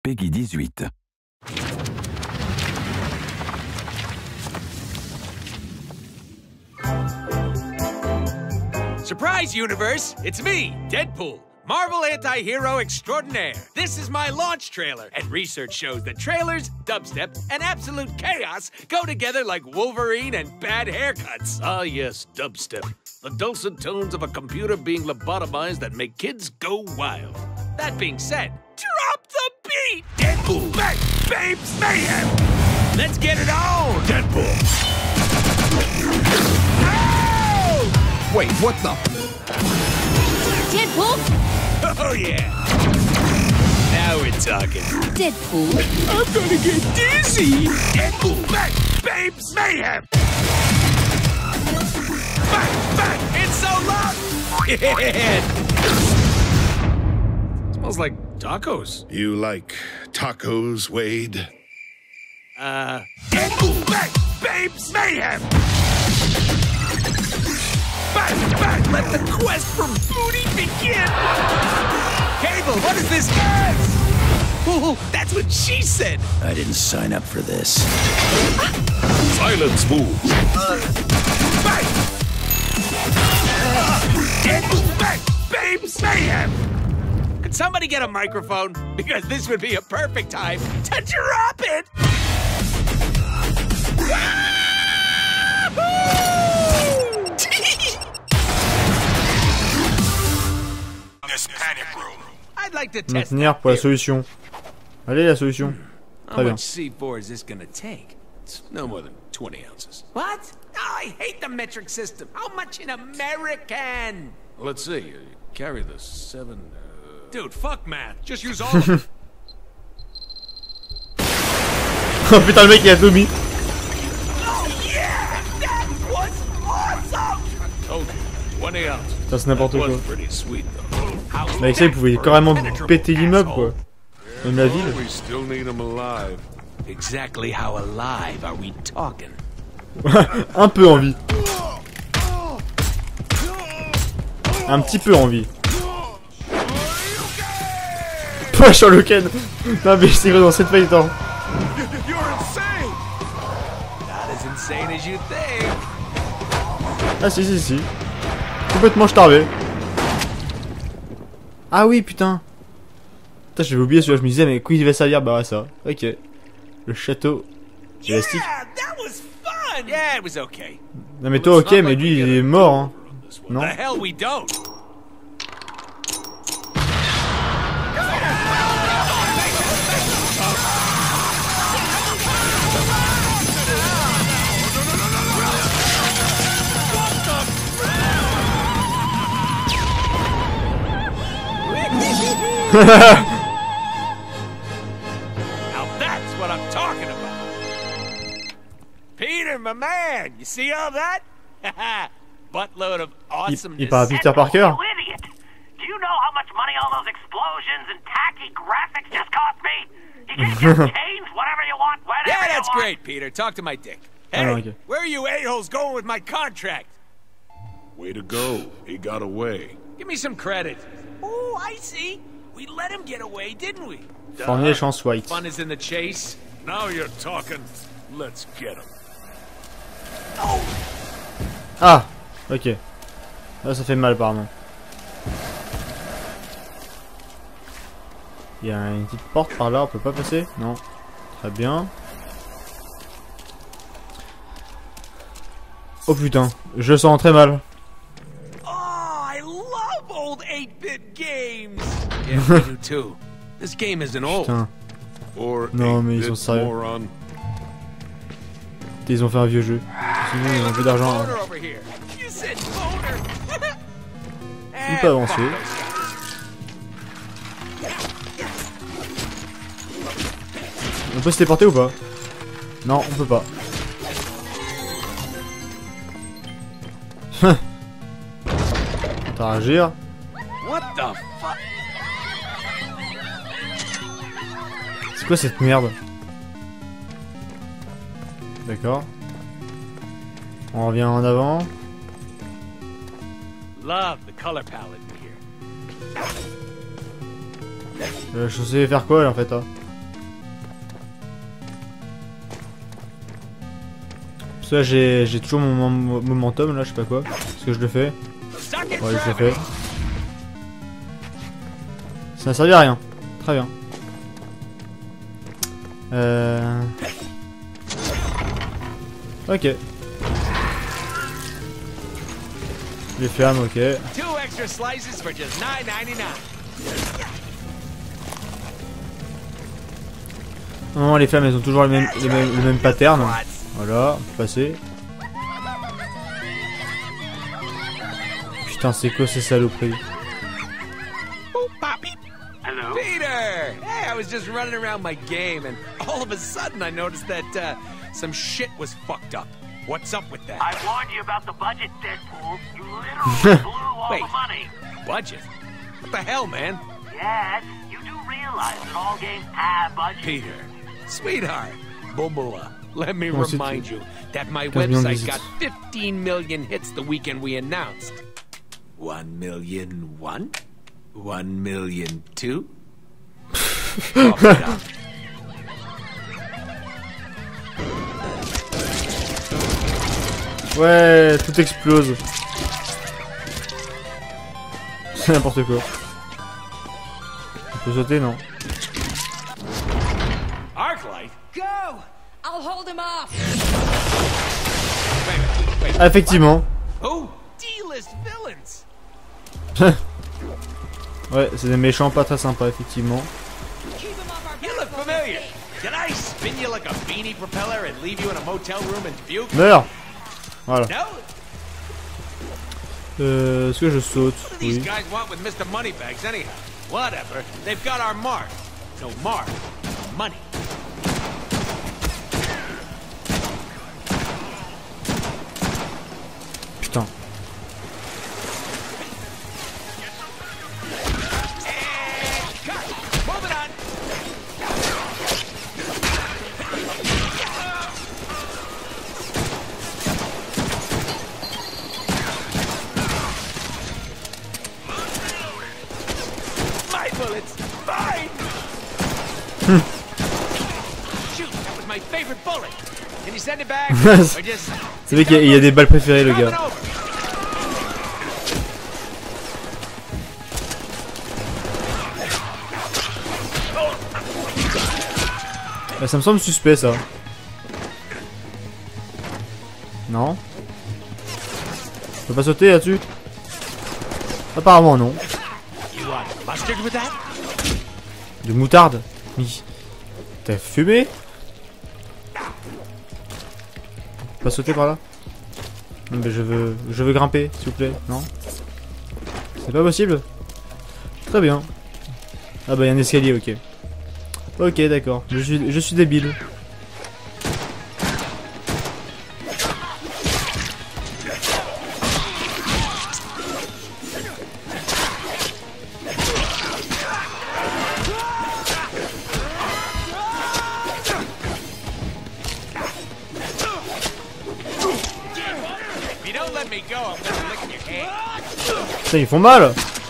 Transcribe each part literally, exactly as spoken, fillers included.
Peggy dix-huit. Surprise, universe! It's me, Deadpool, Marvel anti-hero extraordinaire. This is my launch trailer, and research shows that trailers, dubstep, and absolute chaos go together like Wolverine and bad haircuts. Ah yes, dubstep. The dulcet tones of a computer being lobotomized that make kids go wild. That being said, drop the beat! Deadpool, bang, babes, mayhem! Let's get it on! Deadpool! Oh! Wait, what the? Deadpool? Oh yeah! Now we're talking. Deadpool? I'm gonna get dizzy! Deadpool, bang, babes, mayhem! Bang, bang, it's so loud! Yeah. Smells like tacos. You like tacos, Wade? Uh... Deadpool, bang, babes, mayhem! Bang, bang, let the quest for booty begin! Cable, what is this gas? Ooh, that's what she said! I didn't sign up for this. Silence move! Uh, bang! Uh, Deadpool, bang, babes, mayhem! Could somebody get a microphone? Because this would be a perfect time to drop it! I'd like to test Maintenir pour la solution. Allez, la solution. How Très bien. much C four is this gonna take? It's no more than twenty ounces. What? Oh, I hate the metric system. How much in American? Let's see, you carry the seven... Uh... Dude, fuck math. Just use all of it. Oh putain, le mec il a tout mis. Oh yeah! That was awesome! Told you, twenty ounces. Ça c'est n'importe quoi. Was pretty sweet, though. Avec ça il pouvait carrément péter l'immeuble quoi. Même la ville. We still need him alive. Exactly how alive are we talking? Un peu en vie. Un petit peu en vie. Pas Sherlocken. Non mais c'est quoi dans cette faille temps. You're insane! Not as insane as you think. Ah si si si. Complètement starvé. Ah oui putain. Putain j'avais oublié celui-là, je me disais mais quoi il va servir? Bah ça. Ok. Le château élastique. Yeah, that was fun! Yeah, it was okay. Non mais toi ok mais lui il est mort hein. Non. The hell we don't. Now that's what I'm talking about. Peter, my man, you see all that? Buttload of awesomeness. Il parle à Peter Parker. You idiot! Do you know how much money all those explosions and tacky graphics just cost me? You can't just change whatever you want, whenever Yeah, you that's want. great, Peter. Talk to my dick. Hey, Oh, okay. where are you a-holes going with my contract? Way to go. He got away. Give me some credit. Oh, I see. We let him get away, didn't we? Fournier chance white. Fun is in the chase. Now you're talking. Let's get him. Oh, Ah ok. Là ça fait mal apparemment. Il y a une petite porte par là, on peut pas passer? Non. Très bien. Oh putain, je sens très mal. oh, I love old eight-bit games. Yeah, I do too. This game isn't old. Putain, Or Non, mais ils eight-bit sont sérieux. moron. ils ont fait un vieux jeu. Sinon ils ont plus d'argent. hein. Boner over here. You said boner. Il peut avancer. On peut se téléporter ou pas? Non, on peut pas. Interagir. What the fuck? C'est quoi cette merde? D'accord. On revient en avant. Love the color palette here. Euh, je sais faire quoi là, en fait là? Parce que là j'ai j'ai toujours mon, mon momentum là, je sais pas quoi. Est-ce que je le fais? Ouais, je le fais. Ça n'a servi à rien. Très bien. Euh... Ok. Les flammes, ok. Two extra slices for just nine ninety-nine. Non, les flammes elles ont toujours le même, le même, le même pattern. Voilà, passé. Putain, c'est quoi ces saloperies? Hello? Peter! Hey, I was just running around my game, and all of a sudden I noticed that uh, some shit was fucked up. What's up with that? I warned you about the budget, Deadpool. You literally blew all Wait. the money. Budget? What the hell, man? Yes, you do realize that all games have budgets. Peter, sweetheart, Bubula, let me Oh, c'est remind tout. you that my quinze millions de website visites. got fifteen million hits the weekend we announced. One million one? One million two? Pump it up. Ouais, tout explose. C'est n'importe quoi. On peut sauter, non? Arclight? Go! I'll hold him off. Wait a minute, wait. Ah, effectivement. Who? D-list villains! Ouais, c'est des méchants pas très sympas, effectivement. Keep him off our You look familiar. Did I spin you like a beanie propeller and leave you in a motel room in Dubuque? Meurs! Voilà. No? Euh, est-ce que je saute? What do these Oui. guys want with Mister Moneybags anyhow? Whatever. They've got our mark. No mark. Money. Putain. And cut. Moving on. My bullets. Mine. Shoot, that was my favorite bullet. Can you send it back? Or just C'est vrai qu'il y, a- il y a des balles préférées, le drop it gars. over? Bah, ça me semble suspect, ça. Non? Je peux pas sauter là-dessus? Apparemment, non. You want mustard with that? De moutarde? Oui. T'as fumé? Pas sauter par là? Non, mais je veux, je veux grimper, s'il vous plaît. Non? C'est pas possible? Très bien. Ah bah y a un escalier, ok. Ok, d'accord. Je suis, je suis débile. If you don't let me go, I'm gonna lick your hand. Putain, ils font mal!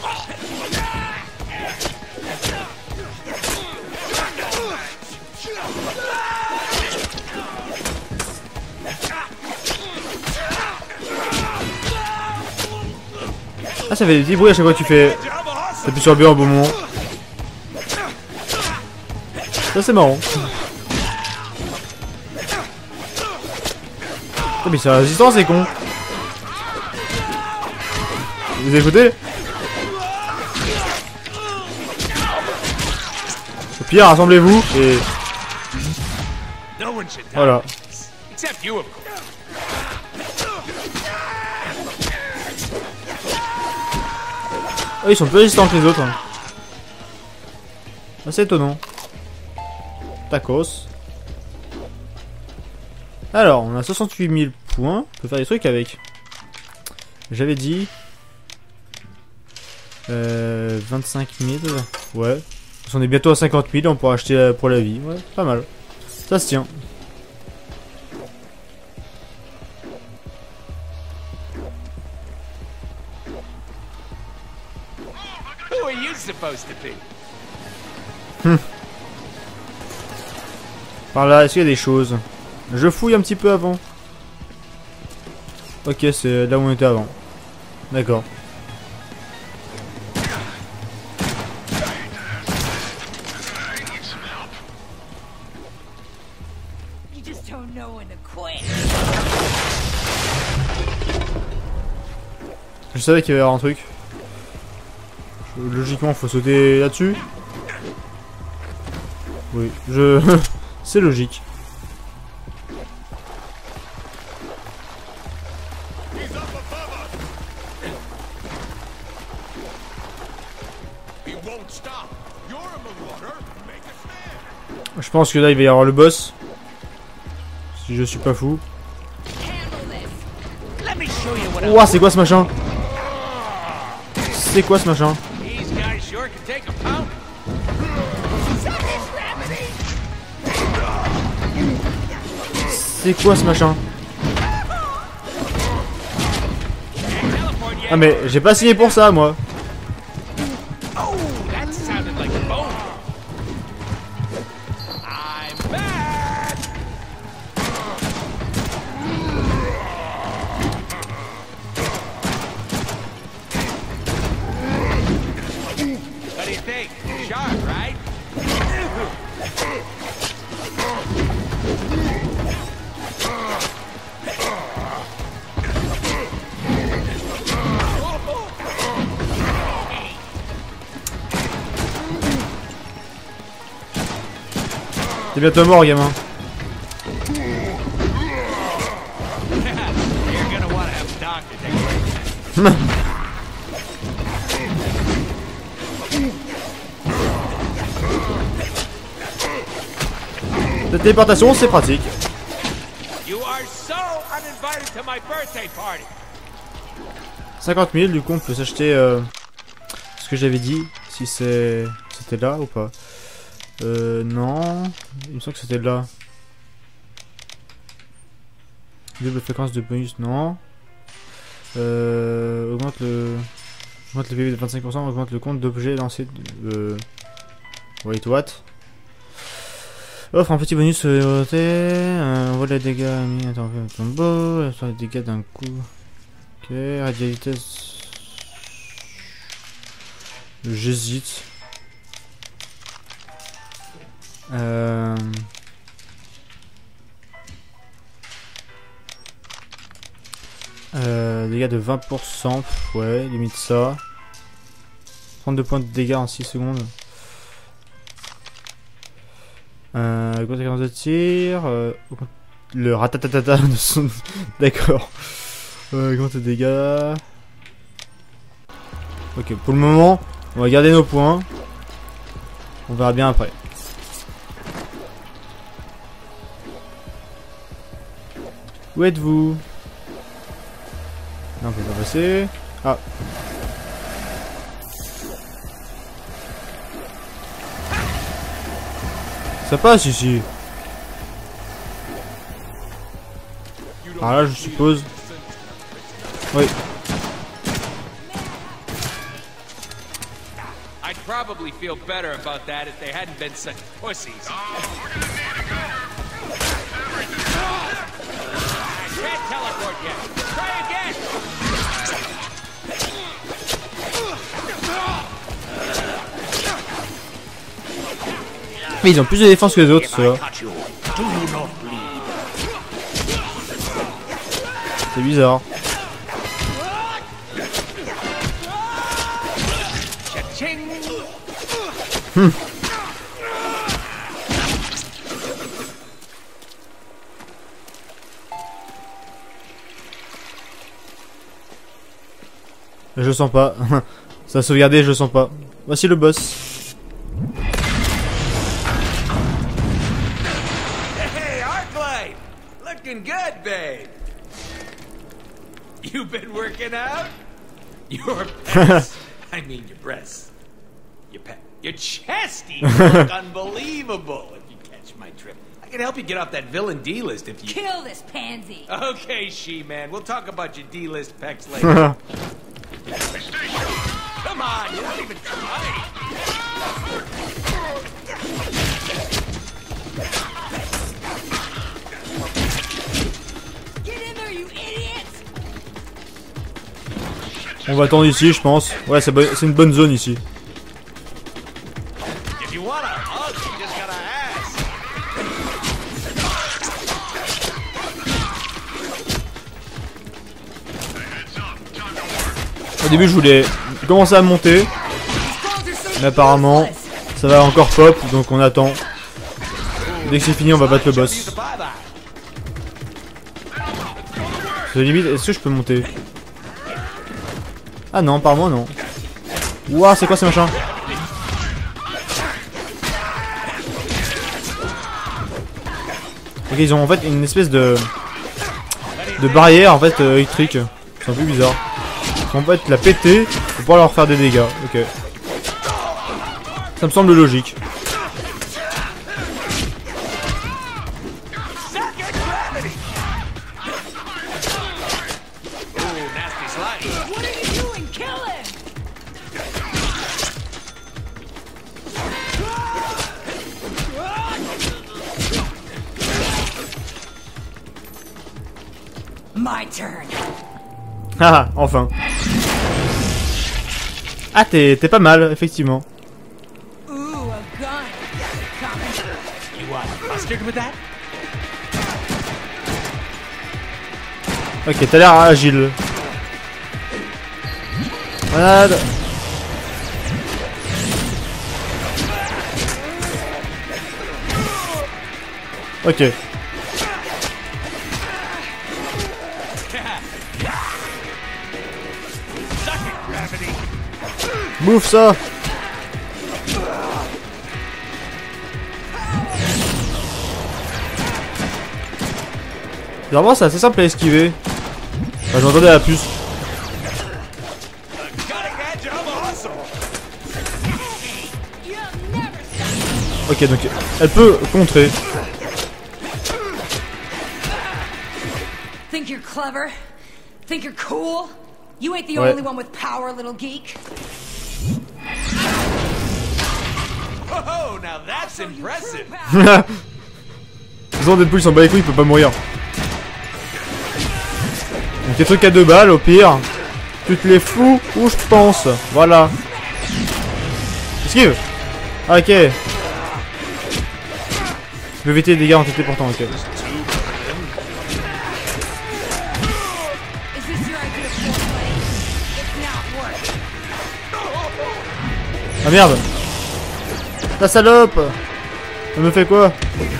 Ah, ça fait des petits bruits à chaque fois que tu fais. T'appuies sur le B au bon moment. Ça, c'est marrant. Oh, mais c'est la résistance, c'est con. Vous écoutez? Au pire, rassemblez-vous et No one should die. voilà. Except you, of course. Oh, ils sont plus résistants que les autres. Hein. Assez étonnant. Tacos. Alors, on a soixante-huit mille points. On peut faire des trucs avec. J'avais dit... Euh, vingt-cinq mille. Ouais. On est bientôt à cinquante mille. On pourra acheter euh, pour la vie. Ouais, pas mal. Ça se tient. Who are you supposed to be? Par là, est-ce qu'il y a des choses? Je fouille un petit peu avant. Ok, c'est là où on était avant. D'accord. You just don't know when to quit. Je savais qu'il y avait un truc. Logiquement, faut sauter là-dessus. Oui, je... c'est logique. Je pense que là, il va y avoir le boss. Si je suis pas fou. Ouah, c'est quoi ce machin? C'est quoi ce machin? C'est quoi ce machin? Ah mais j'ai pas signé pour ça moi. T'es bientôt mort, gamin. La téléportation, c'est pratique. cinquante mille, du coup, on peut s'acheter euh, ce que j'avais dit. Si c'est c'était là ou pas. Euh, non. Il me semble que c'était là. Double fréquence de bonus, non. Euh, augmente le... Augmente le P V de vingt-cinq pour cent, augmente le compte d'objets lancés de... Euh, wait, what? Offre un petit bonus euh, euh, on voit les dégâts mis attends, un combo, les dégâts d'un coup. Ok, radial vitesse. J'hésite. Euh... Euh, dégâts de vingt pour cent, ouais, limite ça. trente-deux points de dégâts en six secondes. Euh, conséquence de tir. Euh, le ratatatata de son... D'accord. Euh, compte de dégâts. Ok, pour le moment, on va garder nos points. On verra bien après. Où êtes-vous? Non, on peut pas passer. Ah. Ça passe ici. Alors là, je suppose. Oui. I'd probably feel better about that if they hadn't been such pussies. I can't teleport yet. Try again. Mais ils ont plus de défense que les autres, ceux-là. C'est bizarre. Hmm. Je sens pas. Ça a sauvegardé, je sens pas. Voici le boss. Hey, Arclight! Looking good, babe. You been working out? Your pecs. I mean your breasts. Your pe your chesty look unbelievable. If you catch my drift, I can help you get off that villain D list if you Kill this pansy. Okay, She-Man. We'll talk about your D list pecs later. Come on, you're not even trying. Get in there, you idiots! On va attendre ici, je pense. Ouais, c'est bo une bonne zone ici. Au début, je voulais commencer à monter, mais apparemment, ça va encore pop, donc on attend. Dès que c'est fini, on va battre le boss. C'est limite, est-ce que je peux monter? Ah non, apparemment non. Ouah, c'est quoi ces machins? Ok, ils ont en fait une espèce de de barrière en fait euh, électrique. C'est un peu bizarre. En fait, la péter pour pouvoir leur faire des dégâts. Ok. Ça me semble logique. My turn. Ah, enfin. Ah, t'es pas mal, effectivement. Ooh, a gun. You want mustard with that? Ok, t'as l'air agile. Malade. Ok. Bouffe ça. Normalement c'est assez simple à esquiver. Enfin, je m'entendais à la puce. Ok, donc elle peut contrer. Think you're clever? Think you're cool? You ain't the Ouais. only one with power, little geek. Oh, now that's impressive. Disons Deadpool il s'en bat les couilles, il peut pas mourir. Donc des trucs à deux balles au pire. Tu te les fous où je pense. Voilà. Esquive. Ah, ok. Je peux éviter les dégâts en T T pourtant, ok. Is this your idea of foreplay? It's not working. Ah merde. La salope. Elle me fait quoi?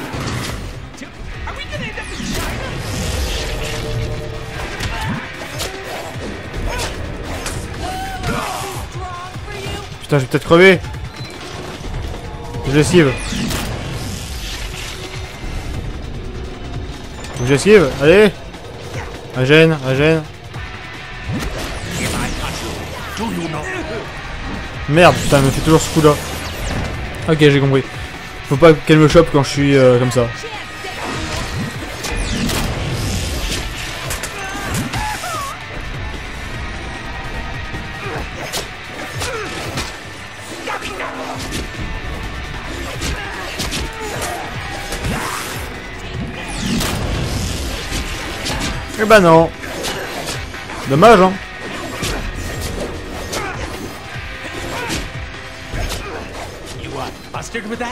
Putain, je vais peut-être crever. Je l'esquive. Je l'esquive. Allez. Régène, régène. Merde, putain, elle me fait toujours ce coup là. Ok, j'ai compris. Faut pas qu'elle me chope quand je suis euh, comme ça. Eh bah non. Dommage hein. You want mustard with that?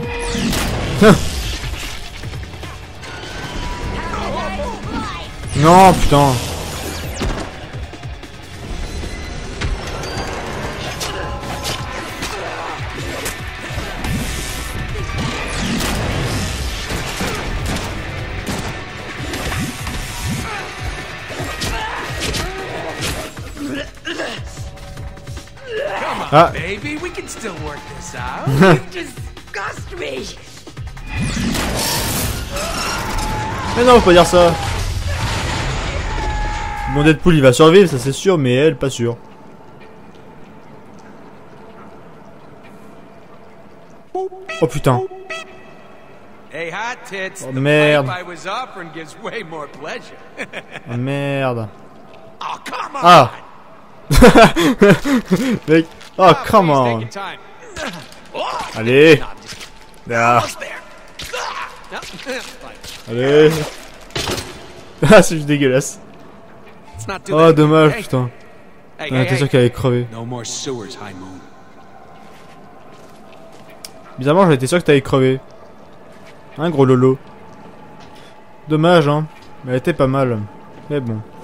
Non putain. Ah. Baby, we can still work this out. You disgust me. Mais non, faut pas dire ça. Mon Deadpool il va survivre, ça c'est sûr, mais elle pas sûr. Oh putain. Hey, hot tits. Oh, the merde. pipe I was offering gives way more pleasure. Oh, merde. Oh, come on. Ah. Mec. Oh come please, on. take your time. Allez. Ah. Almost there. Allez. Ah c'est juste dégueulasse. Let's not do Oh that. dommage Hey, putain. Hey, On hey, était hey. sûr qu'elle allait crever. No more sewers, High Moon. Bizarrement, j'étais sûr que t'allais crever. Hein, gros lolo. Dommage, hein. Mais elle était pas mal. Mais bon.